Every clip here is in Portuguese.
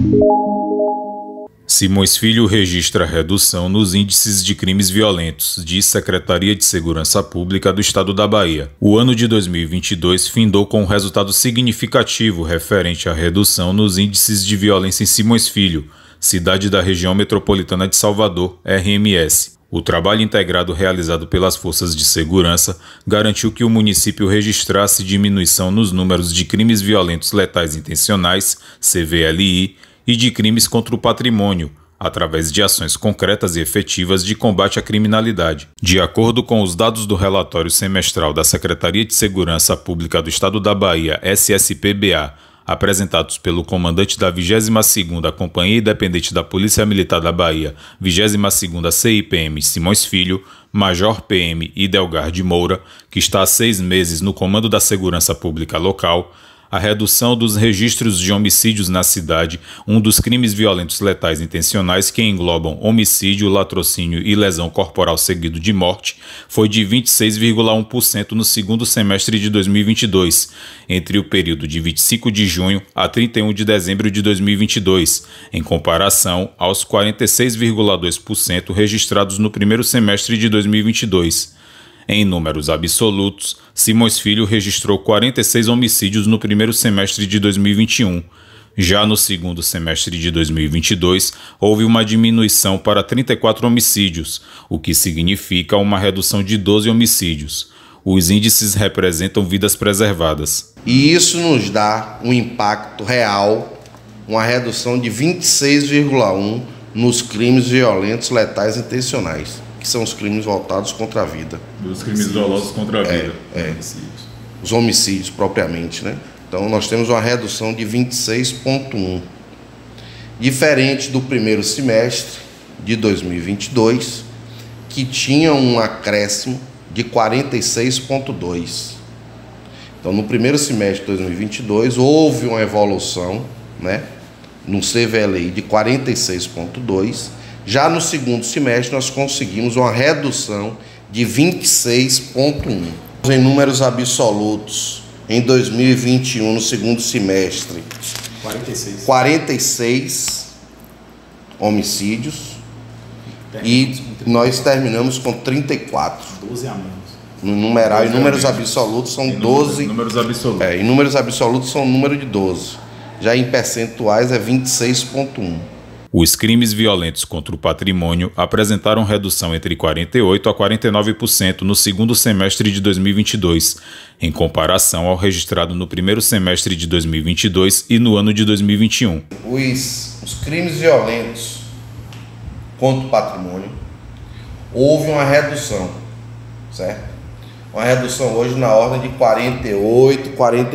Simões Filho registra redução nos índices de crimes violentos, diz Secretaria de Segurança Pública do Estado da Bahia. O ano de 2022 findou com um resultado significativo referente à redução nos índices de violência em Simões Filho, cidade da região metropolitana de Salvador, RMS. O trabalho integrado realizado pelas forças de segurança garantiu que o município registrasse diminuição nos números de crimes violentos letais intencionais, CVLI, e de crimes contra o patrimônio, através de ações concretas e efetivas de combate à criminalidade. De acordo com os dados do relatório semestral da Secretaria de Segurança Pública do Estado da Bahia, SSPBA, apresentados pelo comandante da 22ª Companhia Independente da Polícia Militar da Bahia, 22ª CIPM Simões Filho, Major PM Idelgar de Moura, que está há 6 meses no comando da segurança pública local, a redução dos registros de homicídios na cidade, um dos crimes violentos letais intencionais que englobam homicídio, latrocínio e lesão corporal seguido de morte, foi de 26,1% no segundo semestre de 2022, entre o período de 25 de junho a 31 de dezembro de 2022, em comparação aos 46,2% registrados no primeiro semestre de 2022. Em números absolutos, Simões Filho registrou 46 homicídios no primeiro semestre de 2021. Já no segundo semestre de 2022, houve uma diminuição para 34 homicídios, o que significa uma redução de 12 homicídios. Os índices representam vidas preservadas. E isso nos dá um impacto real, uma redução de 26,1% nos crimes violentos letais intencionais, que são os crimes voltados contra a vida. Dos crimes dolosos contra a vida. Os homicídios propriamente, né? Então nós temos uma redução de 26,1%. Diferente do primeiro semestre de 2022, que tinha um acréscimo de 46,2%. Então no primeiro semestre de 2022 houve uma evolução, né, no CVLI de 46,2%. Já no segundo semestre, nós conseguimos uma redução de 26,1%. Em números absolutos, em 2021, no segundo semestre, 46 homicídios e nós terminamos com 34. 12 a menos. No numeral, em números absolutos são 12. Números absolutos. Em números absolutos são um número de 12. Já em percentuais é 26,1%. Os crimes violentos contra o patrimônio apresentaram redução entre 48% a 49% no segundo semestre de 2022, em comparação ao registrado no primeiro semestre de 2022 e no ano de 2021. Os crimes violentos contra o patrimônio, houve uma redução, certo? Uma redução hoje na ordem de 48%,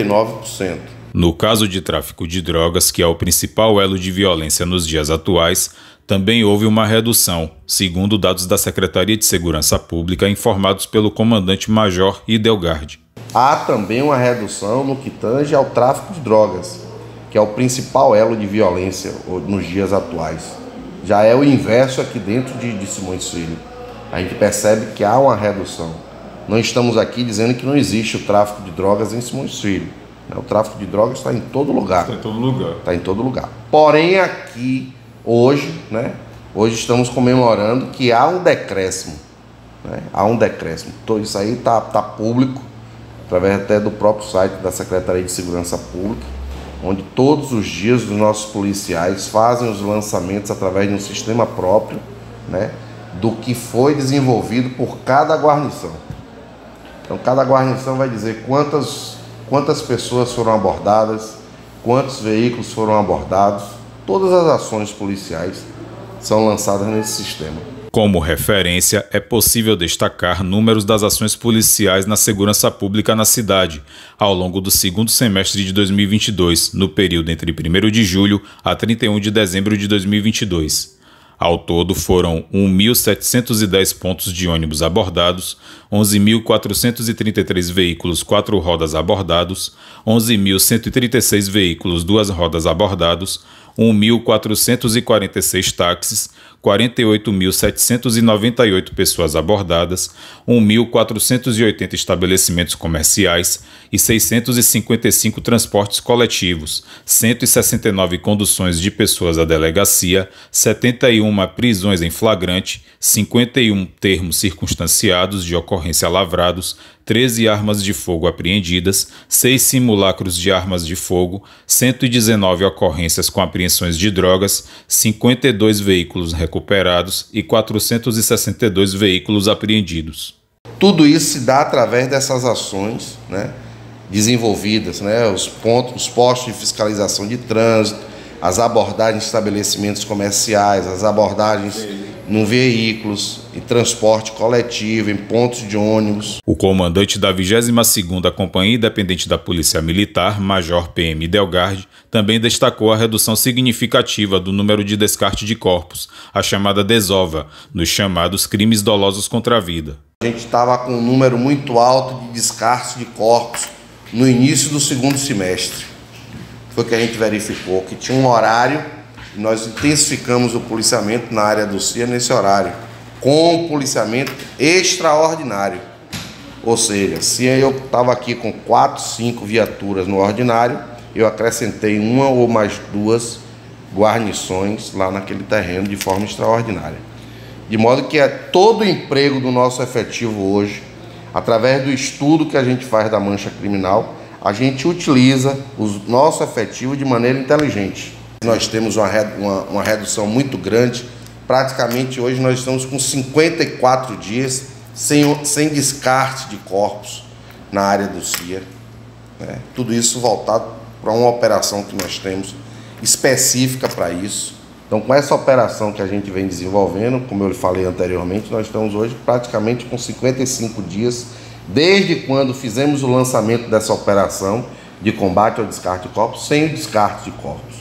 49%. No caso de tráfico de drogas, que é o principal elo de violência nos dias atuais, também houve uma redução, segundo dados da Secretaria de Segurança Pública informados pelo comandante-major Idelgard. Há também uma redução no que tange ao tráfico de drogas, que é o principal elo de violência nos dias atuais. Já é o inverso aqui dentro de Simões Filho. A gente percebe que há uma redução. Não estamos aqui dizendo que não existe o tráfico de drogas em Simões Filho. O tráfico de drogas está em todo lugar. Está em todo lugar. Está em todo lugar. Porém, aqui, hoje, né? Hoje estamos comemorando que há um decréscimo. Né? Há um decréscimo. Então, isso aí está público, através até do próprio site da Secretaria de Segurança Pública, onde todos os dias os nossos policiais fazem os lançamentos através de um sistema próprio, né? Do que foi desenvolvido por cada guarnição. Então, cada guarnição vai dizer quantas pessoas foram abordadas, quantos veículos foram abordados. Todas as ações policiais são lançadas nesse sistema. Como referência, é possível destacar números das ações policiais na segurança pública na cidade, ao longo do segundo semestre de 2022, no período entre 1º de julho a 31 de dezembro de 2022. Ao todo, foram 1.710 pontos de ônibus abordados, 11.433 veículos 4 rodas abordados, 11.136 veículos 2 rodas abordados, 1.446 táxis, 48.798 pessoas abordadas, 1.480 estabelecimentos comerciais e 655 transportes coletivos, 169 conduções de pessoas à delegacia, 71 prisões em flagrante, 51 termos circunstanciados de ocorrência lavrados, 13 armas de fogo apreendidas, 6 simulacros de armas de fogo, 119 ocorrências com apreensões de drogas, 52 veículos recuperados e 462 veículos apreendidos. Tudo isso se dá através dessas ações, né, desenvolvidas, né, os postos de fiscalização de trânsito, as abordagens em estabelecimentos comerciais, as abordagens em veículos, em transporte coletivo, em pontos de ônibus. O comandante da 22ª Companhia Independente da Polícia Militar, Major PM Delgarde, também destacou a redução significativa do número de descarte de corpos, a chamada desova, nos chamados crimes dolosos contra a vida. A gente estava com um número muito alto de descarte de corpos no início do segundo semestre. Foi que a gente verificou que tinha um horário e nós intensificamos o policiamento na área do CIA nesse horário, com policiamento extraordinário. Ou seja, se eu estava aqui com 4, 5 viaturas no ordinário, eu acrescentei uma ou mais 2 guarnições lá naquele terreno de forma extraordinária. De modo que todo o emprego do nosso efetivo hoje, através do estudo que a gente faz da mancha criminal, a gente utiliza o nosso efetivo de maneira inteligente. Nós temos uma redução muito grande. Praticamente hoje nós estamos com 54 dias sem descarte de corpos na área do CIA, né? Tudo isso voltado para uma operação que nós temos específica para isso. Então, com essa operação que a gente vem desenvolvendo, como eu lhe falei anteriormente, nós estamos hoje praticamente com 55 dias desde quando fizemos o lançamento dessa operação de combate ao descarte de corpos, sem o descarte de corpos.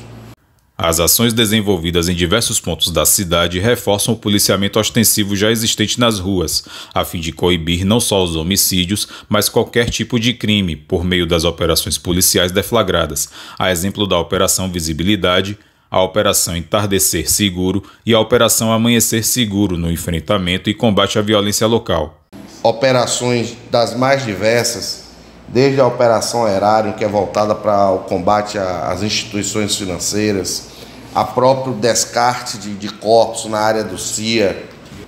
As ações desenvolvidas em diversos pontos da cidade reforçam o policiamento ostensivo já existente nas ruas, a fim de coibir não só os homicídios, mas qualquer tipo de crime, por meio das operações policiais deflagradas, a exemplo da Operação Visibilidade, a Operação Entardecer Seguro e a Operação Amanhecer Seguro no enfrentamento e combate à violência local. Operações das mais diversas, desde a Operação Erário, que é voltada para o combate às instituições financeiras, a próprio descarte de corpos na área do CIA.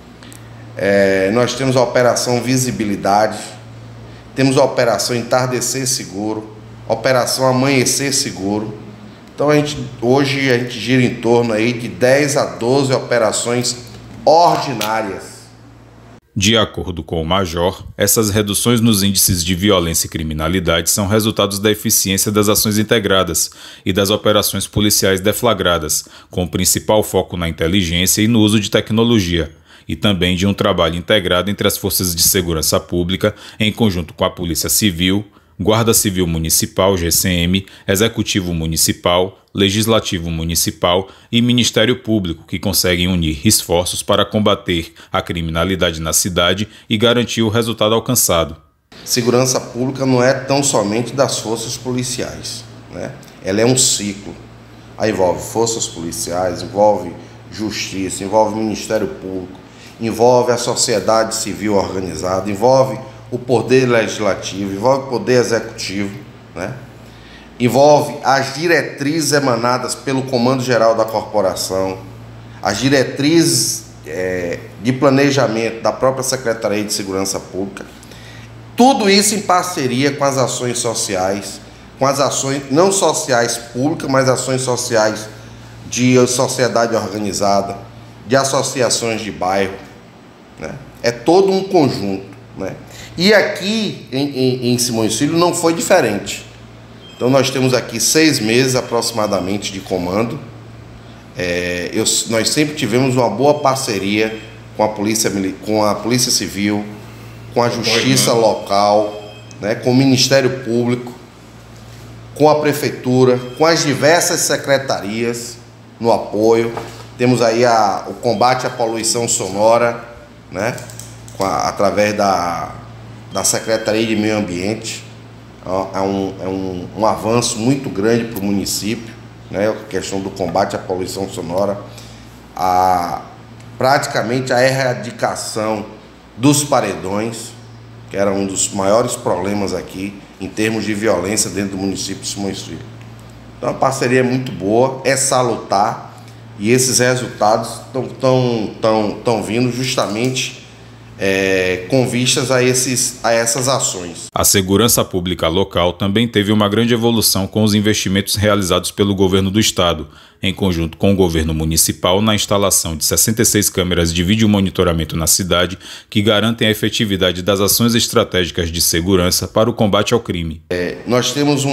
Nós temos a Operação Visibilidade, temos a Operação Entardecer Seguro, Operação Amanhecer Seguro. Então hoje a gente gira em torno aí de 10 a 12 operações ordinárias. De acordo com o Major, essas reduções nos índices de violência e criminalidade são resultados da eficiência das ações integradas e das operações policiais deflagradas, com o principal foco na inteligência e no uso de tecnologia, e também de um trabalho integrado entre as forças de segurança pública, em conjunto com a Polícia Civil, Guarda Civil Municipal, GCM, Executivo Municipal, Legislativo Municipal e Ministério Público, que conseguem unir esforços para combater a criminalidade na cidade e garantir o resultado alcançado. Segurança pública não é tão somente das forças policiais, né? Ela é um ciclo. Aí envolve forças policiais, envolve justiça, envolve Ministério Público, envolve a sociedade civil organizada, envolve o poder legislativo, envolve o poder executivo, né? Envolve as diretrizes emanadas pelo Comando Geral da Corporação, as diretrizes de planejamento da própria Secretaria de Segurança Pública. Tudo isso em parceria com as ações sociais, com as ações não sociais públicas, mas ações sociais de sociedade organizada, de associações de bairro, né? É todo um conjunto, né? E aqui em Simões Filho não foi diferente. Então nós temos aqui 6 meses aproximadamente de comando. Nós sempre tivemos uma boa parceria com a Polícia Civil, com a Justiça local, né, com o Ministério Público, com a Prefeitura, com as diversas secretarias no apoio. Temos aí o combate à poluição sonora, né, através da Secretaria de Meio Ambiente. É um avanço muito grande para o município, né, a questão do combate à poluição sonora, praticamente a erradicação dos paredões, que era um dos maiores problemas aqui em termos de violência dentro do município de Simões Filho. Então a parceria é muito boa, é salutar, e esses resultados estão vindo justamente com vistas a essas ações. A segurança pública local também teve uma grande evolução com os investimentos realizados pelo governo do estado, em conjunto com o governo municipal, na instalação de 66 câmeras de vídeo monitoramento na cidade, que garantem a efetividade das ações estratégicas de segurança para o combate ao crime. Nós temos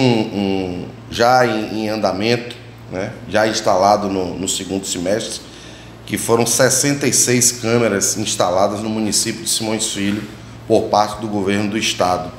já em andamento, né, já instalado no segundo semestre, que foram 66 câmeras instaladas no município de Simões Filho por parte do governo do estado.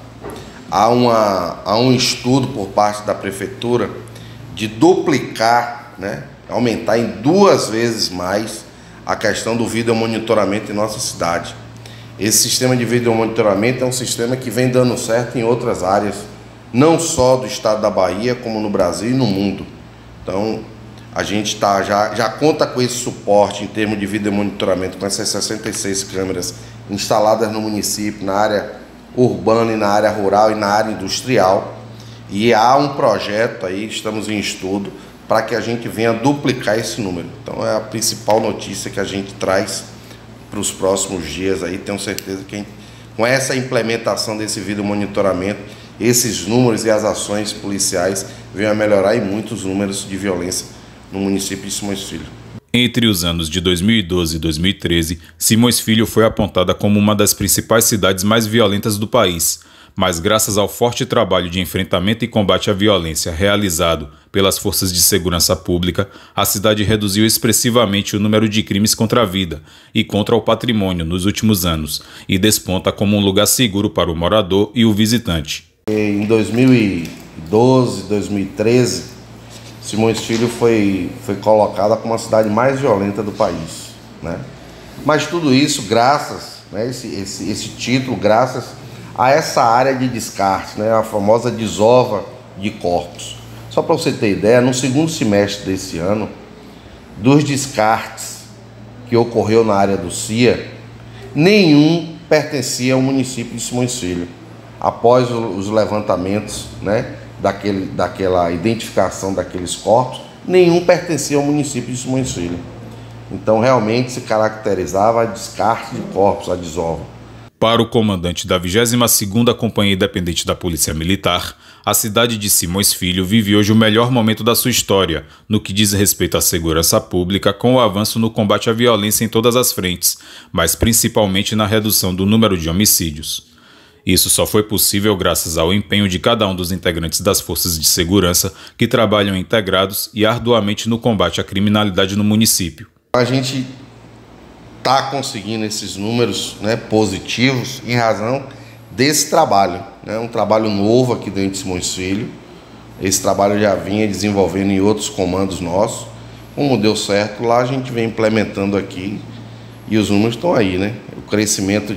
Há um estudo por parte da prefeitura de duplicar, né, aumentar em 2 vezes mais a questão do videomonitoramento em nossa cidade. Esse sistema de videomonitoramento é um sistema que vem dando certo em outras áreas, não só do estado da Bahia, como no Brasil e no mundo. Então, a gente já conta com esse suporte em termos de videomonitoramento, com essas 66 câmeras instaladas no município, na área urbana e na área rural e na área industrial. E há um projeto aí, estamos em estudo, para que a gente venha duplicar esse número. Então é a principal notícia que a gente traz para os próximos dias aí. Tenho certeza que com essa implementação desse videomonitoramento, esses números e as ações policiais venham a melhorar e muito os números de violência no município de Simões Filho. Entre os anos de 2012 e 2013, Simões Filho foi apontada como uma das principais cidades mais violentas do país, mas graças ao forte trabalho de enfrentamento e combate à violência realizado pelas forças de segurança pública, a cidade reduziu expressivamente o número de crimes contra a vida e contra o patrimônio nos últimos anos e desponta como um lugar seguro para o morador e o visitante. Em 2012, 2013, Simões Filho foi colocada como a cidade mais violenta do país, né? Mas tudo isso graças, né, esse título, graças a essa área de descarte, né, a famosa desova de corpos. Só para você ter ideia, no segundo semestre desse ano, dos descartes que ocorreu na área do CIA, nenhum pertencia ao município de Simões Filho. Após os levantamentos, né, daquela identificação daqueles corpos, nenhum pertencia ao município de Simões Filho. Então realmente se caracterizava a descarte de corpos, a desova. Para o comandante da 22ª Companhia Independente da Polícia Militar, a cidade de Simões Filho vive hoje o melhor momento da sua história, no que diz respeito à segurança pública, com o avanço no combate à violência em todas as frentes, mas principalmente na redução do número de homicídios. Isso só foi possível graças ao empenho de cada um dos integrantes das forças de segurança que trabalham integrados e arduamente no combate à criminalidade no município. A gente está conseguindo esses números, né, positivos em razão desse trabalho, né, um trabalho novo aqui dentro de Simões Filho. Esse trabalho já vinha desenvolvendo em outros comandos nossos. Como deu certo lá, a gente vem implementando aqui e os números estão aí, né? O crescimento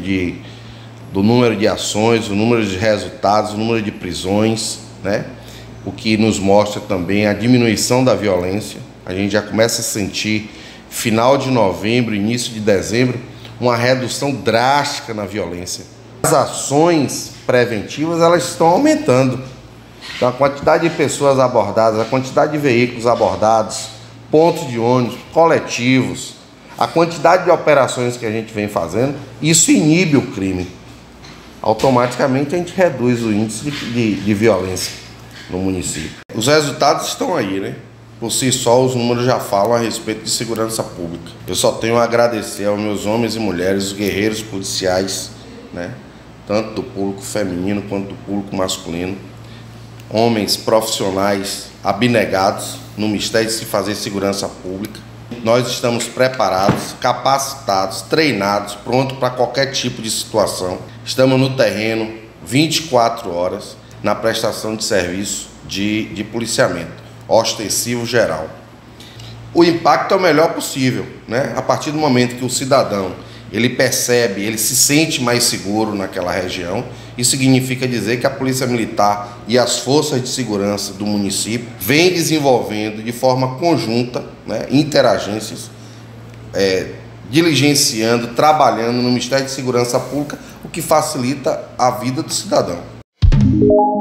do número de ações, o número de resultados, o número de prisões, né? O que nos mostra também a diminuição da violência. A gente já começa a sentir, final de novembro, início de dezembro, uma redução drástica na violência. As ações preventivas, elas estão aumentando. Então, a quantidade de pessoas abordadas, a quantidade de veículos abordados, pontos de ônibus, coletivos, a quantidade de operações que a gente vem fazendo, isso inibe o crime. Automaticamente a gente reduz o índice de violência no município. Os resultados estão aí, né? Por si só, os números já falam a respeito de segurança pública. Eu só tenho a agradecer aos meus homens e mulheres, os guerreiros policiais, né? Tanto do público feminino quanto do público masculino. Homens profissionais abnegados no mistério de se fazer segurança pública. Nós estamos preparados, capacitados, treinados, prontos para qualquer tipo de situação. Estamos no terreno 24 horas na prestação de serviço de policiamento ostensivo geral. O impacto é o melhor possível, né? A partir do momento que o cidadão ele percebe, ele se sente mais seguro naquela região. Isso significa dizer que a Polícia Militar e as forças de segurança do município vêm desenvolvendo de forma conjunta, né, interagências, diligenciando, trabalhando no Ministério de Segurança Pública, o que facilita a vida do cidadão.